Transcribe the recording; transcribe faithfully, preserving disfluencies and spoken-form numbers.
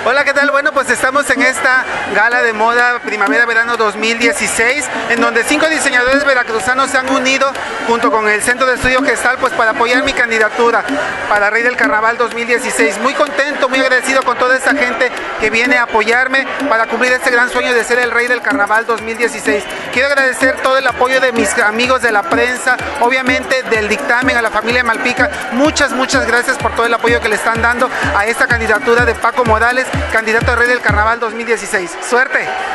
Hola, ¿qué tal? Bueno, pues estamos en esta gala de moda Primavera-Verano dos mil dieciséis, en donde cinco diseñadores veracruzanos se han unido junto con el Centro de Estudio Gestal, pues para apoyar mi candidatura para Rey del Carnaval dos mil dieciséis. Muy contento, muy agradecido con toda esta gente que viene a apoyarme para cumplir este gran sueño de ser el Rey del Carnaval dos mil dieciséis. Quiero agradecer todo el apoyo de mis amigos de la prensa, obviamente del dictamen, a la familia Malpica. Muchas, muchas gracias por todo el apoyo que le están dando a esta candidatura de Paco Morales, candidato a Rey del Carnaval dos mil dieciséis. ¡Suerte!